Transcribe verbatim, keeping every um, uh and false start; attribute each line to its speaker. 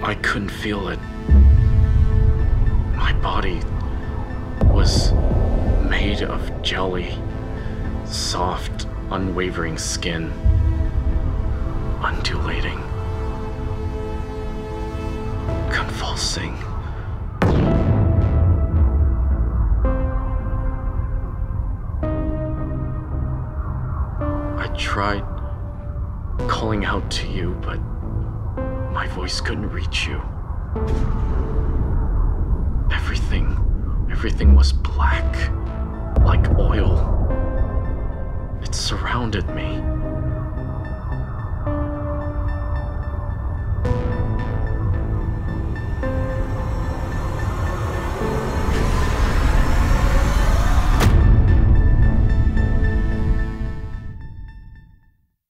Speaker 1: I couldn't feel it. My body was made of jelly, soft, unwavering skin, undulating, convulsing. I tried calling out to you, but my voice couldn't reach you. Everything, everything was black, like oil. It surrounded me.